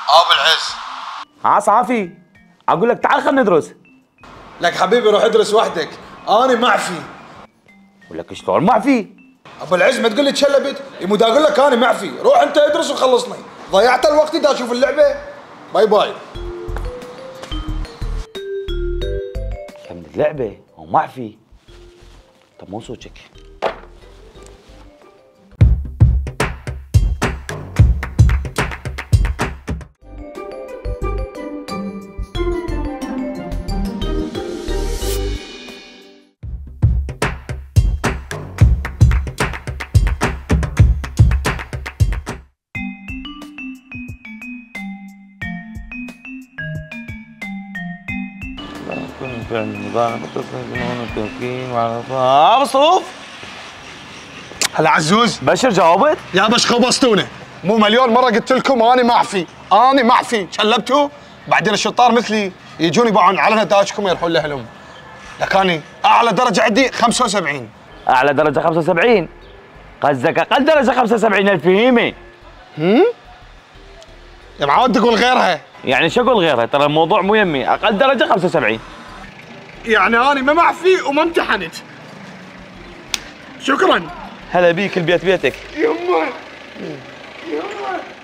ابو العز. صافي اقول لك تعال خلينا ندرس. لك حبيبي روح ادرس وحدك، انا معفي. ولك شلون معفي؟ ابو العز ما تقول لي تشلبت، يمود اقول لك انا معفي، روح انت ادرس وخلصني، ضيعت الوقت دا اشوف اللعبه. باي باي. كم اللعبه هو معفي. طب مو صوتك. مصروف. هلا عزوز. بشر جاوبت؟ يا بش خبصتونا، مو مليون مره قلت لكم انا معفي، انا معفي، شلبتوا؟ بعدين الشطار مثلي يجون يباعون على نتائجكم ويروحون لاهلهم. لكاني اعلى درجه عندي 75. اعلى درجه 75؟ قصدك اقل درجه 75 الفهيمه. يا معود تقول غيرها. يعني شو اقول غيرها؟ ترى الموضوع مو يمي، اقل درجه 75. يعني انا ما معفي وما امتحنت. شكرا. هلا بيك، البيت بيتك. يما